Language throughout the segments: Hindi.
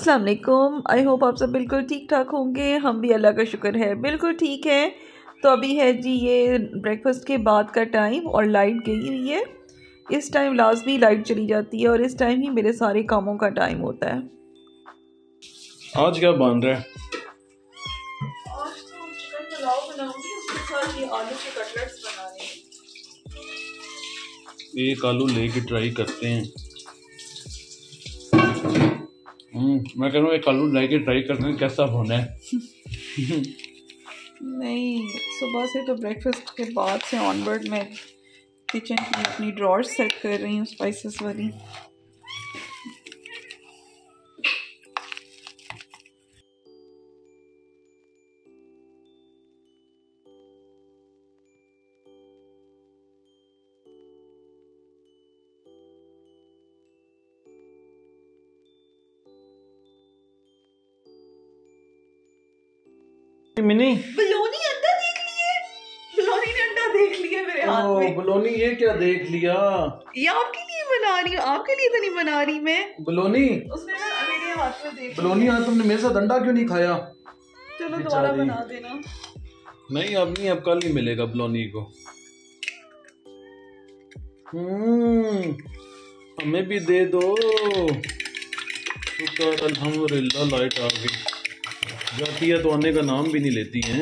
अस्सलाम वालेकुम। आई होप आप सब बिल्कुल ठीक ठाक होंगे। हम भी अल्लाह का शुक्र है बिल्कुल ठीक है। तो अभी है जी ये ब्रेकफास्ट के बाद का टाइम और लाइट गई हुई है। इस टाइम लाजमी लाइट चली जाती है और इस टाइम ही मेरे सारे कामों का टाइम होता है। आज क्या बन रहा है? आज तो चिकन पुलाव बनाऊंगी, उसके साथ ये आलू के कटलेट्स बना रहे हैं। एक आलू लेके ट्राई करते हैं। मैं कह रहा हूँ एक आलू लेके ट्राई करते हैं कैसा होना है। नहीं, सुबह से तो ब्रेकफास्ट के बाद से ऑनवर्ड मैं किचन की अपनी ड्रॉर सेट कर रही हूँ स्पाइसेस वाली। मिनी बलोनी अंडा देख लिए, बलोनी ने अंडा देख लिया मेरे हाथ में। बलोनी ये क्या देख लिया? ये आपके लिए बना रही हूँ, आपके लिए तो नहीं बना रही मैं। बलोनी उसने ना मेरे हाथ में देख बलोनी आज तुमने मेरे साथ अंडा क्यों नहीं खाया? चलो दोबारा बना देना। नहीं अब नहीं, अब कल ही मिलेगा बलोनी को। हमें भी दे दो। शुक्र अल्हम्दुलिल्लाह लाइट आ गई। जाती है तो आने का नाम भी नहीं लेती हैं।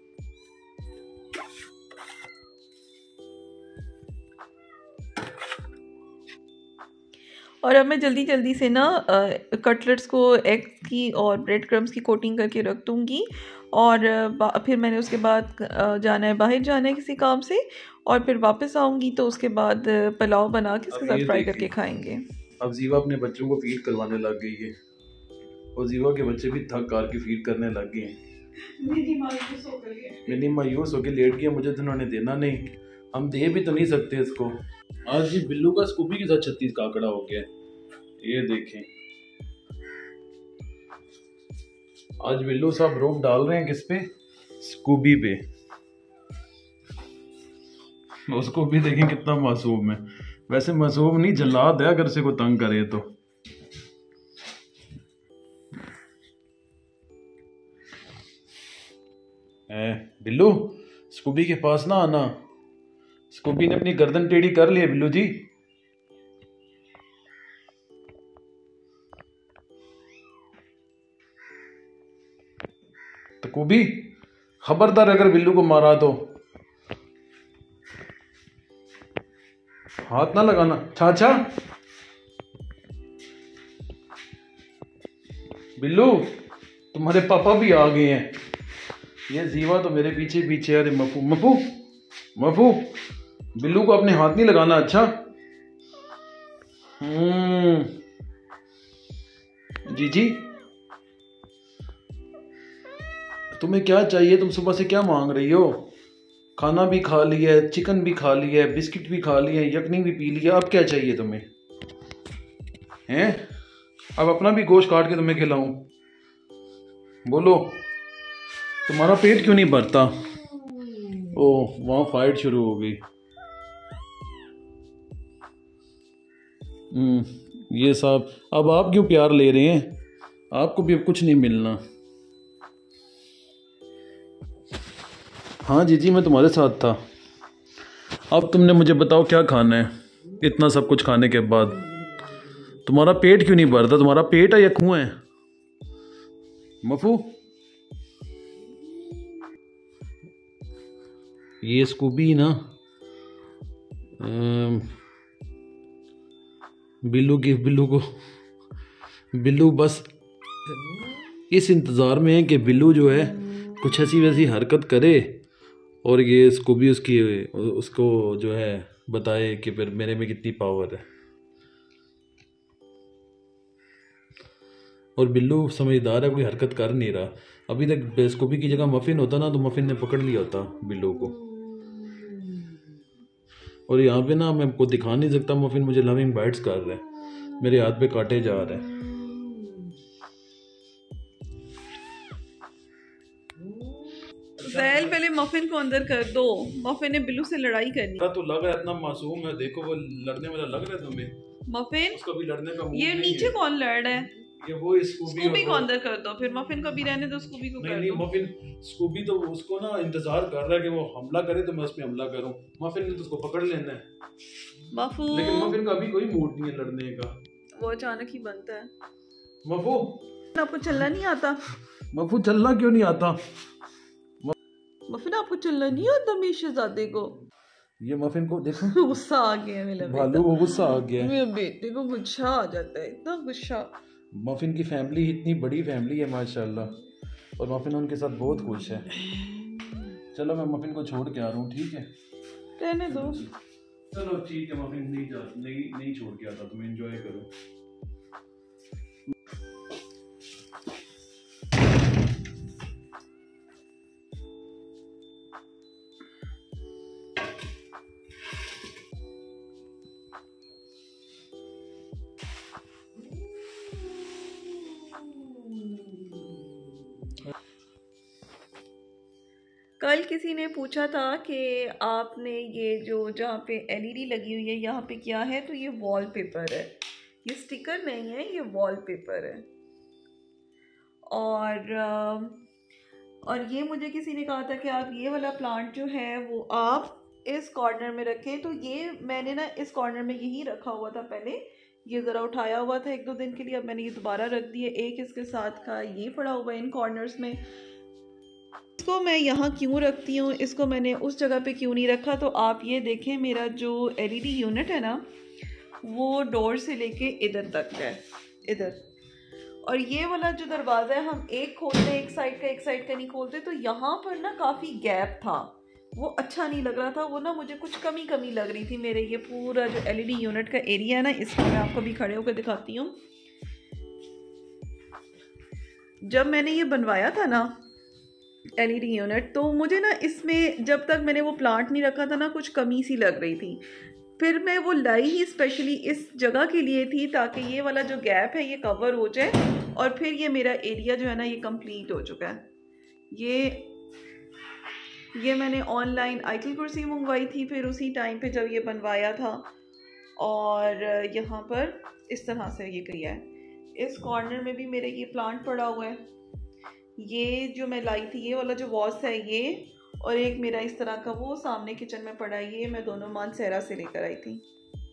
और अब मैं जल्दी जल्दी से ना कटलेट्स को एग की और ब्रेड क्रम्स की कोटिंग करके रख दूँगी। और फिर मैंने उसके बाद जाना है, बाहर जाना है किसी काम से, और फिर वापस आऊँगी तो उसके बाद पुलाव बना के उसके साथ फ्राई करके खाएंगे। अब जीवा अपने बच्चों को फीड करवाने लग गई है और जीवा के बच्चे भी थक कर के फीड करने लग गए हैं। मिनी मायूस होकर लेट गया, मुझे तो उन्होंने देना नहीं, हम दे भी तो नहीं सकते इसको। आज भी बिल्लू का स्कूबी के साथ 36 का आंकड़ा हो गया। ये देखें, आज बिल्लू साहब रोक डाल रहे हैं किस पे? स्कूबी पे। उसको भी देखें कितना मासूम है। वैसे मासूम नहीं, जल्लाद है अगर उसे को तंग करे तो। बिल्लू स्कूबी के पास ना आना। स्कूबी ने अपनी गर्दन टेढ़ी कर ली है बिल्लू जी। तो स्कूबी खबरदार अगर बिल्लू को मारा तो हाथ ना लगाना। चाचा बिल्लू तुम्हारे पापा भी आ गए हैं। ये जीवा तो मेरे पीछे पीछे। अरे मफू मफू मफू, बिल्लू को अपने हाथ नहीं लगाना। अच्छा जी जी, तुम्हें क्या चाहिए? तुम सुबह से क्या मांग रही हो? खाना भी खा लिया है, चिकन भी खा लिया है, बिस्किट भी खा लिया है, यखनी भी पी लिया, अब क्या चाहिए तुम्हें? हैं? अब अपना भी गोश्त काट के तुम्हें खिलाऊं? बोलो, तुम्हारा पेट क्यों नहीं भरता? ओह, वहां फाइट शुरू हो गई। ये साहब, अब आप क्यों प्यार ले रहे हैं? आपको भी अब कुछ नहीं मिलना। हाँ जीजी, मैं तुम्हारे साथ था। अब तुमने मुझे बताओ क्या खाना है? इतना सब कुछ खाने के बाद तुम्हारा पेट क्यों नहीं भरता? तुम्हारा पेट है या कुआं है? मफू, ये स्कूबी ना बिल्लू बस इस इंतज़ार में है कि बिल्लू जो है कुछ ऐसी वैसी हरकत करे और ये स्कूबी उसको जो है बताए कि फिर मेरे में कितनी पावर है। और बिल्लू समझदार है, कोई हरकत कर नहीं रहा। अभी तक स्कूबी की जगह मफिन होता ना तो मफिन ने पकड़ लिया होता बिल्लू को। और यहाँ पे ना मैं आपको दिखा नहीं सकता, मफिन मुझे लविंग बाइट्स कर रहा है, मेरे हाथ पे काटे जा रहे हैं। ज़ैल पहले मफिन को अंदर कर दो, मफिन ने बिल्लू से लड़ाई करनी। तो लग रहा है इतना मासूम है, देखो वो लड़ने वाला लग रहा है तुम्हें? मफिन उसका भी लड़ने का मूड ये नहीं नीचे है। कौन लड़ रहा है? ये वो स्कूबी को अंदर कर दो, फिर मफिन को भी रहने दो, स्कूबी को कर दो। मफिन स्कूबी तो उसको ना इंतजार कर रहा है कि वो हमला करे तो मैं उस पे हमला करूं। मफिन ने तो उसको पकड़ लेना है। मफू, लेकिन मफिन का अभी कोई मूड नहीं है लड़ने का, वो अचानक ही बनता है। मफू आपको चलना नहीं आता? मफू चलना क्यों नहीं आता? मफिन आपको चलना नहीं आता मेरे शहजादे को? ये मफिन को देखो गुस्सा आ गया मेरा भालू को, गुस्सा आ गया मेरे बेटे को, गुस्सा आ जाता है, इतना गुस्सा। मफिन की फैमिली इतनी बड़ी फैमिली है माशाल्लाह, और मफिन उनके साथ बहुत खुश है। चलो मैं मफिन को छोड़ के आ रहा हूँ, ठीक है? रहने दो। चलो ठीक है, मफिन नहीं छोड़ के आता, तुम एंजॉय करो। कल किसी ने पूछा था कि आपने ये जो जहाँ पे एलईडी लगी हुई है यहाँ पे क्या है, तो ये वॉलपेपर है, ये स्टिकर नहीं है, ये वॉलपेपर है। और ये मुझे किसी ने कहा था कि आप ये वाला प्लांट जो है वो आप इस कॉर्नर में रखें, तो ये मैंने ना इस कॉर्नर में यही रखा हुआ था पहले, ये ज़रा उठाया हुआ था 1-2 दिन के लिए, अब मैंने ये दोबारा रख दिया। एक इसके साथ का ये पड़ा हुआ है इन कॉर्नर्स में। इसको मैं यहाँ क्यों रखती हूँ, इसको मैंने उस जगह पे क्यों नहीं रखा, तो आप ये देखें मेरा जो एलईडी यूनिट है ना वो डोर से लेके इधर तक है, इधर। और ये वाला जो दरवाज़ा है हम एक खोलते हैं एक साइड का नहीं खोलते, तो यहाँ पर ना काफ़ी गैप था, वो अच्छा नहीं लग रहा था, वो ना मुझे कुछ कमी लग रही थी मेरे ये पूरा जो एलईडी यूनिट का एरिया है ना, इसको मैं आपको भी खड़े होकर दिखाती हूँ। जब मैंने ये बनवाया था ना एलईडी यूनिट, तो मुझे ना इसमें जब तक मैंने वो प्लांट नहीं रखा था ना कुछ कमी सी लग रही थी, फिर मैं वो लाई ही स्पेशली इस जगह के लिए थी ताकि ये वाला जो गैप है ये कवर हो जाए, और फिर ये मेरा एरिया जो है ना ये कंप्लीट हो चुका है। ये मैंने ऑनलाइन आयतुल कुर्सी मंगवाई थी फिर उसी टाइम पे जब ये बनवाया था, और यहाँ पर इस तरह से ये किया है। इस कॉर्नर में भी मेरे ये प्लांट पड़ा हुआ है, ये जो मैं लाई थी ये वाला जो वॉस है ये, और एक मेरा इस तरह का वो सामने किचन में पड़ा है, ये मैं दोनों मानसेरा से लेकर आई थी।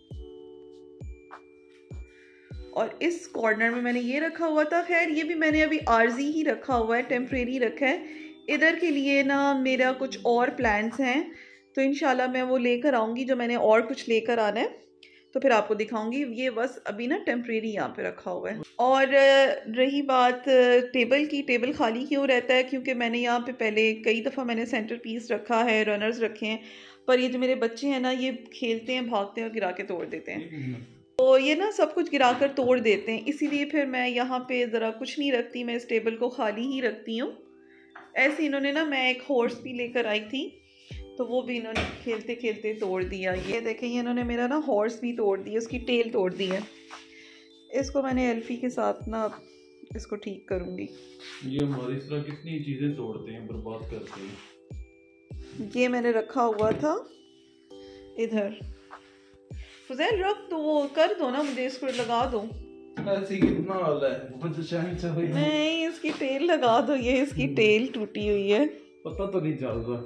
और इस कॉर्नर में मैंने ये रखा हुआ था, खैर ये भी मैंने अभी आर्जी ही रखा हुआ है, टेम्परेरी रखा है। इधर के लिए ना मेरा कुछ और प्लान्स हैं, तो इंशाल्लाह मैं वो लेकर आऊँगी, जो मैंने और कुछ लेकर आना है तो फिर आपको दिखाऊंगी। ये बस अभी ना टेम्परेरी यहाँ पे रखा हुआ है। और रही बात टेबल की, टेबल खाली क्यों रहता है, क्योंकि मैंने यहाँ पे पहले कई दफ़ा मैंने सेंटर पीस रखा है, रनर्स रखे हैं, पर ये जो मेरे बच्चे हैं ना ये खेलते हैं, भागते हैं और गिरा के तोड़ देते हैं, तो ये ना सब कुछ गिरा कर तोड़ देते हैं, इसीलिए फिर मैं यहाँ पे ज़रा कुछ नहीं रखती, मैं इस टेबल को खाली ही रखती हूँ। ऐसे इन्होंने ना, मैं एक हॉर्स भी लेकर आई थी तो वो भी इन्होंने खेलते खेलते तोड़ दिया। ये देखें ये इन्होंने मेरा ना हॉर्स भी तोड़ दिया, उसकी टेल तोड़ दी है। इसको मैंने एल्फी के साथ ना इसको ठीक करूँगी। ये हमारी इस तरह कितनी चीज़ें तोड़ते हैं, बर्बाद करते हैं। ये मैंने रखा हुआ था इधर, फुजैल रख तो वो कर दो ना मुझे, इसको लगा दो। ऐसी कितना हाल है, नहीं इसकी टेल लगा दो, ये इसकी टेल टूटी हुई है, पता तो नहीं चल रहा,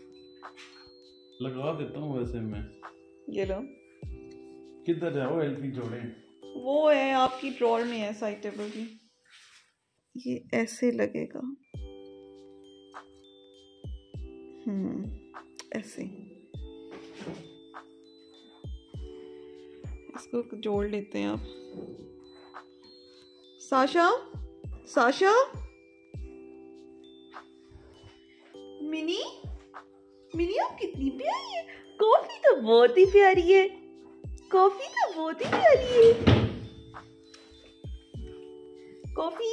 लगा देता हूँ वैसे मैं। ये लो, किधर है वो एल्फी जोड़े? वो है आपकी ड्रॉर में है साइड टेबल की, ये ऐसे लगेगा, ऐसे इसको जोड़ लेते हैं आप। साशा, साशा, मिनी, मिनी आप कितनी प्यारी है, कॉफी तो बहुत ही प्यारी है, कॉफी तो बहुत ही प्यारी है, कॉफी।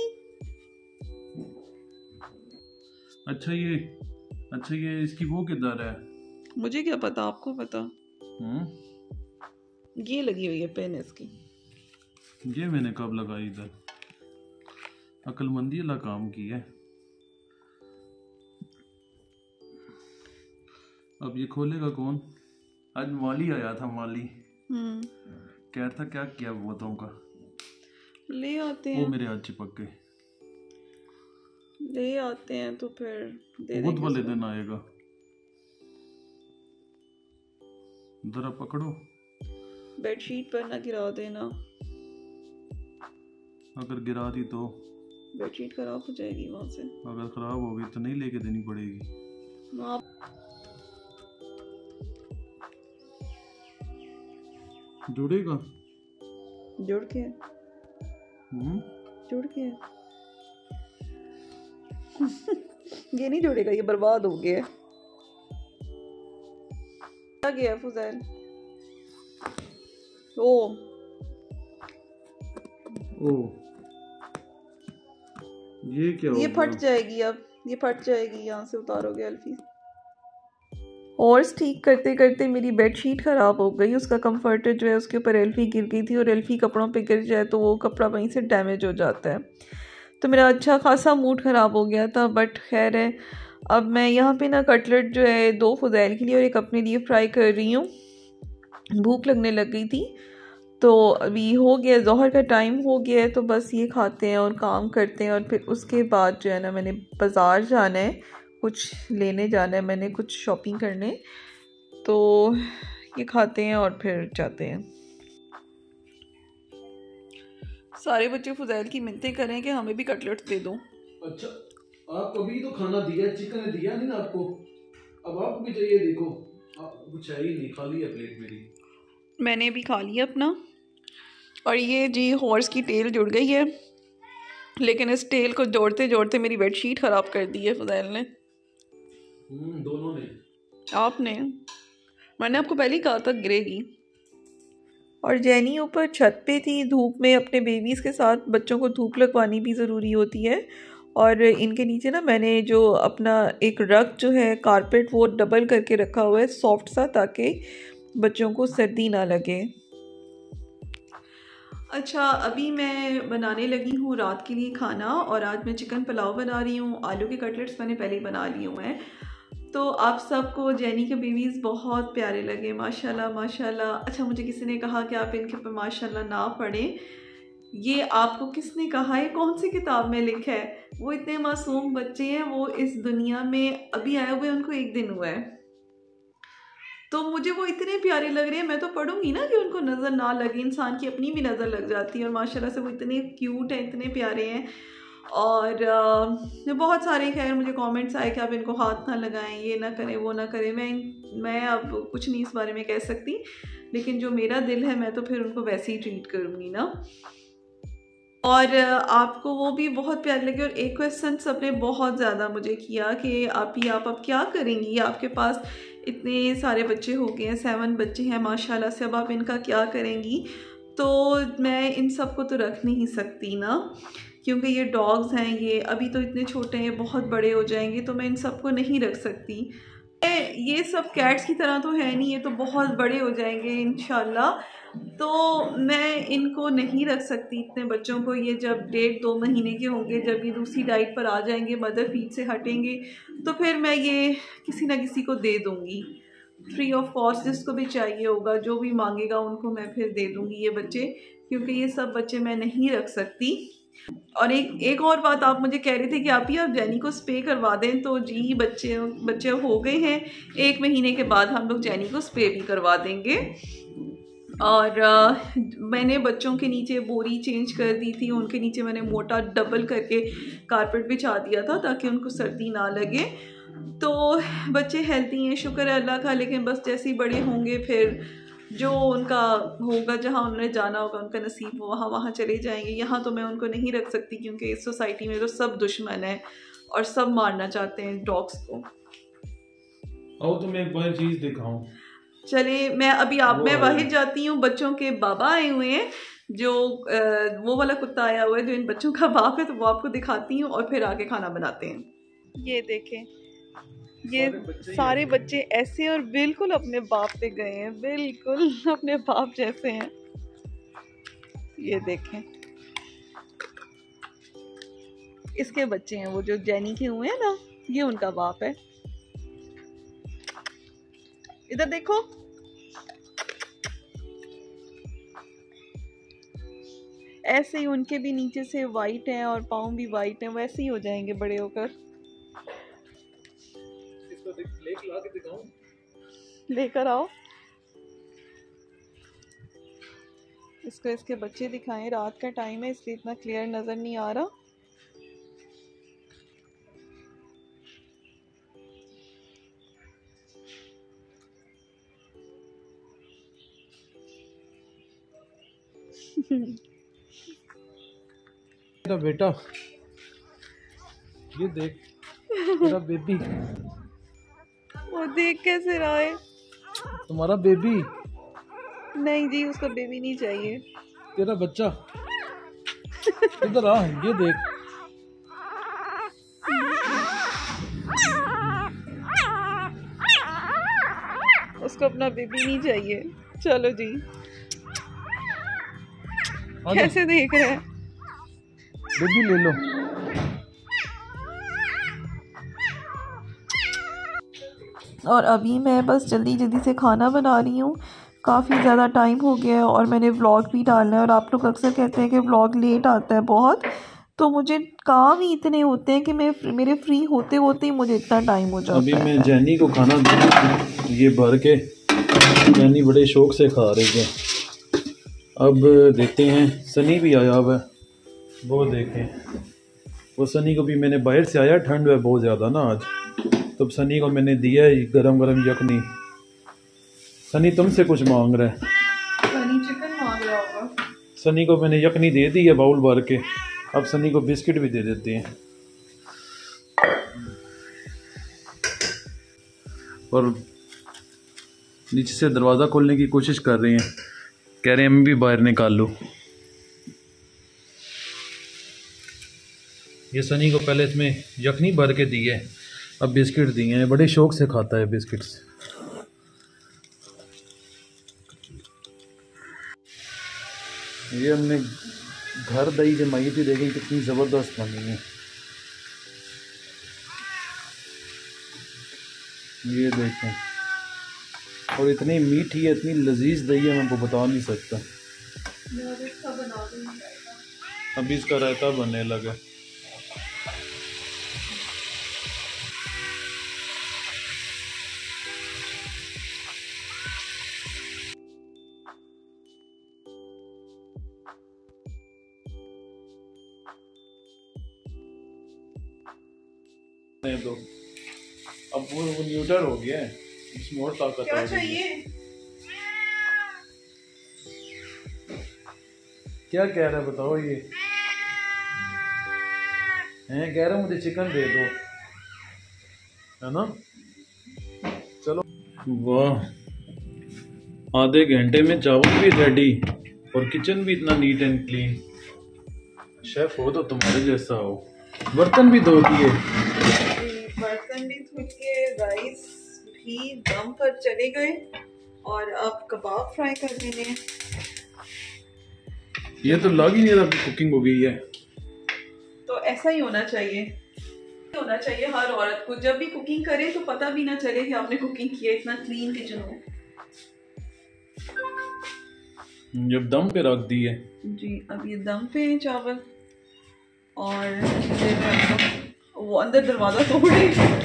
अच्छा ये इसकी वो किधर है? मुझे क्या पता, आपको पता। ये लगी हुई है पेन इसकी। ये मैंने कब लगाई इधर? अक्लमंदी वाला काम की है। अब ये खोलेगा कौन? आज माली आया था, माली कह रहा था क्या किया बहुतों का। ले आते वो हैं, मेरे हाथ चिपक गए। ले आते हैं तो फिर दे बुध देंगे वाले उसको। दिन आएगा, जरा पकड़ो। बेडशीट पर ना गिरा देना, अगर गिरा दी तो बेडशीट खराब हो जाएगी वहाँ से। अगर खराब हो गई तो नहीं लेके देनी पड़ेगी। आप जुड़ेगा? जुड़ के है, हम्म, जुड़ के है। ये नहीं जुड़ेगा, ये बर्बाद हो गया है। क्या गया है फुजैल? ओ ये क्या हो ये गया? फट जाएगी, अब ये फट जाएगी, यहाँ से उतारोगे अल्फी। हॉर्स ठीक करते करते मेरी बेडशीट ख़राब हो गई, उसका कंफर्टर जो है उसके ऊपर एल्फी गिर गई थी, और एल्फी कपड़ों पे गिर जाए तो वो कपड़ा वहीं से डैमेज हो जाता है। तो मेरा अच्छा खासा मूड ख़राब हो गया था, बट खैर है। अब मैं यहाँ पे ना कटलेट जो है 2 फुज़ैल के लिए और 1 अपने लिए फ्राई कर रही हूँ। भूख लगने लग गई थी, तो अभी हो गया, ज़ोहर का टाइम हो गया है, तो बस ये खाते हैं और काम करते हैं। और फिर उसके बाद जो है ना मैंने बाज़ार जाना है, कुछ लेने जाना है, मैंने कुछ शॉपिंग करने, तो ये खाते हैं और फिर जाते हैं। सारे बच्चे फुज़ैल की मिन्नतें करें कि हमें भी कटलेट दे दो। अच्छा, आपको अभी तो खाना दिया, चिकन ने दिया नहीं ना आपको, अब आपको भी चाहिए। देखो आप कुछ है ही नहीं, खाली है प्लेट मेरी। मैंने भी खा लिया अपना। और ये जी हॉर्स की टेल जुड़ गई है, लेकिन इस टेल को जोड़ते जोड़ते मेरी बेडशीट ख़राब कर दी है फुज़ैल ने। दोनों ने। आपने, मैंने आपको पहले ही कहा था गिरेगी। और जैनी ऊपर छत पे थी धूप में अपने बेबीज़ के साथ, बच्चों को धूप लगवानी भी ज़रूरी होती है। और इनके नीचे ना मैंने जो अपना एक रग जो है कारपेट वो डबल करके रखा हुआ है सॉफ्ट सा, ताकि बच्चों को सर्दी ना लगे। अच्छा, अभी मैं बनाने लगी हूँ रात के लिए खाना, और आज मैं चिकन पुलाव बना रही हूँ। आलू के कटलेट्स मैंने पहले ही बना लिए हुए हैं। तो आप सबको जैनी के बेबीज़ बहुत प्यारे लगे, माशाल्लाह माशाल्लाह। अच्छा, मुझे किसी ने कहा कि आप इनके ऊपर माशाल्लाह ना पढ़ें। ये आपको किसने कहा है? कौन सी किताब में लिखा है? वो इतने मासूम बच्चे हैं, वो इस दुनिया में अभी आए हुए, उनको 1 दिन हुआ है, तो मुझे वो इतने प्यारे लग रहे हैं। मैं तो पढ़ूंगी ना कि उनको नज़र ना लगे, इंसान की अपनी भी नज़र लग जाती है। और माशाल्लाह से वो इतने क्यूट हैं, इतने प्यारे हैं। और बहुत सारे खैर मुझे कमेंट्स आए कि आप इनको हाथ ना लगाएं, ये ना करें, वो ना करें। मैं अब कुछ नहीं इस बारे में कह सकती, लेकिन जो मेरा दिल है मैं तो फिर उनको वैसे ही ट्रीट करूँगी ना। और आपको वो भी बहुत प्यारे लगे। और एक क्वेश्चन सबने बहुत ज़्यादा मुझे किया कि आप अब क्या करेंगी, आपके पास इतने सारे बच्चे हो गए हैं, 7 बच्चे हैं माशाल्लाह से, अब आप इनका क्या करेंगी? तो मैं इन सब को तो रख नहीं सकती ना, क्योंकि ये डॉग्स हैं, ये अभी तो इतने छोटे हैं, बहुत बड़े हो जाएंगे, तो मैं इन सब को नहीं रख सकती। ये सब कैट्स की तरह तो है नहीं, ये तो बहुत बड़े हो जाएंगे इंशाल्लाह, तो मैं इनको नहीं रख सकती इतने बच्चों को। ये जब 1.5-2 महीने के होंगे, जब ये दूसरी डाइट पर आ जाएंगे, मदर फीड से हटेंगे, तो फिर मैं ये किसी ना किसी को दे दूँगी फ्री ऑफ कॉस्ट। जिसको भी चाहिए होगा, जो भी मांगेगा, उनको मैं फिर दे दूँगी ये बच्चे, क्योंकि ये सब बच्चे मैं नहीं रख सकती। और एक और बात, आप मुझे कह रहे थे कि आप जैनी को स्प्रे करवा दें, तो जी बच्चे हो गए हैं, 1 महीने के बाद हम लोग जैनी को स्प्रे भी करवा देंगे। और मैंने बच्चों के नीचे बोरी चेंज कर दी थी, उनके नीचे मैंने मोटा डबल करके कारपेट बिछा दिया था ताकि उनको सर्दी ना लगे। तो बच्चे हेल्दी हैं, शुक्र है अल्लाह का। लेकिन बस जैसे ही बड़े होंगे, फिर जो उनका होगा, जहाँ उन्होंने जाना होगा, उनका नसीब वहाँ चले जाएंगे। यहाँ तो मैं उनको नहीं रख सकती, क्योंकि इस सोसाइटी में तो सब दुश्मन हैं और सब मारना चाहते हैं डॉग्स को। आओ तुम्हें एक बार चीज़ दिखाऊं। चले, मैं बाहर जाती हूँ। बच्चों के बाबा आए हुए हैं, जो वो वाला कुत्ता आया हुआ है जो इन बच्चों का बाप है, तो वो आपको दिखाती हूँ और फिर आके खाना बनाते हैं। ये देखें, ये सारे बच्चे ऐसे और बिल्कुल अपने बाप पे गए हैं, बिल्कुल अपने बाप जैसे हैं। ये देखें, इसके बच्चे हैं, वो जो जैनी के हुए हैं ना, ये उनका बाप है। इधर देखो, ऐसे ही उनके भी नीचे से वाइट हैं और पाँव भी वाइट हैं, वैसे ही हो जाएंगे बड़े होकर। लेकर आओ इसको, इसके बच्चे दिखाएं। रात का टाइम है इसलिए इतना क्लियर नज़र नहीं आ रहा। मेरा बेटा, ये देख मेरा बेबी। वो देख कैसे रहा है? तुम्हारा बेबी? नहीं जी, उसको बेबी नहीं चाहिए। तेरा बच्चा इधर आ, ये देख। उसको अपना बेबी नहीं चाहिए। चलो जी, कैसे देख रहे हैं? बेबी ले लो। और अभी मैं बस जल्दी जल्दी से खाना बना रही हूँ। काफ़ी ज़्यादा टाइम हो गया है और मैंने व्लॉग भी डालना है। और आप लोग अक्सर कहते हैं कि व्लॉग लेट आता है बहुत, तो मुझे काम ही इतने होते हैं कि मेरे फ्री होते होते ही मुझे इतना टाइम हो जाता है। अभी मैं जैनी को खाना दूँ, ये भर के जैनी बड़े शौक से खा रही है। अब देखते हैं, सनी भी आया हुआ है, वो देखें। वो सनी को भी मैंने बाहर से आया, ठंड है बहुत ज़्यादा ना आज, तो सनी को मैंने दिया है गरम गरम यखनी। सनी तुमसे कुछ मांग रहा है। सनी चिकन मांग रहा होगा। सनी को मैंने यखनी दे दी है बाउल भर के, अब सनी को बिस्किट भी दे देते हैं। और नीचे से दरवाज़ा खोलने की कोशिश कर रहे हैं, कह रहे हैं मैं भी बाहर निकाल लूँ। ये सनी को पहले इसमें यखनी भर के दी है, अब बिस्किट दिए हैं। बड़े शौक से खाता है बिस्किट्स। ये हमने घर दही जमाई थी, देखें कितनी ज़बरदस्त बनी है। ये देखें, और इतनी मीठी है, इतनी लजीज दही है, मैं आपको बता नहीं सकता। अभी इसका रायता बनने लगा। तो अब वो न्यूटर हो गया है, इसमें और ताकत क्या आ गई है। चाहिए? क्या कह रहा है बताओ? ये हैं, कह रहा मुझे चिकन दे दो, है ना? चलो। वाह, आधे घंटे में चावल भी रेडी और किचन भी इतना नीट एंड क्लीन। शेफ हो तो तुम्हारे जैसा हो। बर्तन भी धो दिए, बर्तन भी धुल के, राइस भी दम पर चले गए और अब कबाब फ्राई कर देने। ये तो लग ही नहीं रहा कुकिंग हो गई है। तो ऐसा ही होना चाहिए, होना चाहिए हर औरत को, जब भी कुकिंग करे तो पता भी ना चले कि आपने कुकिंग की है, इतना क्लीन किचन हो। जब दम पे रख दी है जी, अब ये दम पे है चावल और वो अंदर दरवाजा तोड़े।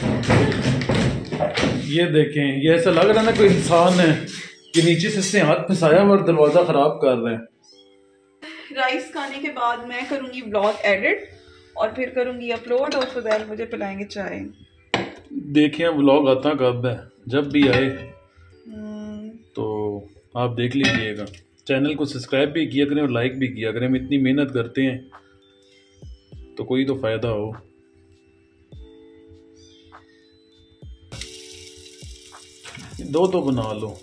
ये देखें, ये ऐसा लग रहा है ना कोई इंसान है कि नीचे से इसने हाथ फंसाया और दरवाजा खराब कर रहे हैं। राइस खाने के बाद मैं करूंगी व्लॉग एडिट और फिर करूंगी अपलोड और फुदैल मुझे पिलाएंगे चाय। देखें व्लॉग आता कब है, जब भी आए तो आप देख लीजिएगा। चैनल को सब्सक्राइब भी किया करें और लाइक भी किया करें। हम इतनी मेहनत करते हैं तो कोई तो फायदा हो। दो तो बना लो।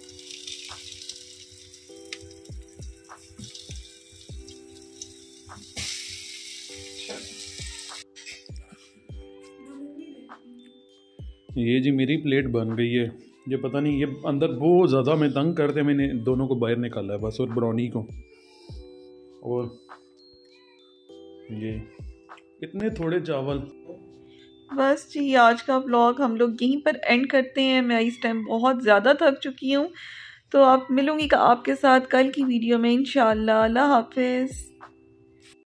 ये जी मेरी प्लेट बन गई है। ये पता नहीं, ये अंदर बहुत ज़्यादा मैं तंग करते, मैंने दोनों को बाहर निकाला है बस, और ब्राउनी को। और ये इतने थोड़े चावल। बस जी, आज का व्लॉग हम लोग यहीं पर एंड करते हैं। मैं इस टाइम बहुत ज़्यादा थक चुकी हूँ, तो आप मिलूँगी आपके साथ कल की वीडियो में इंशाल्लाह। अल्लाह हाफिज़।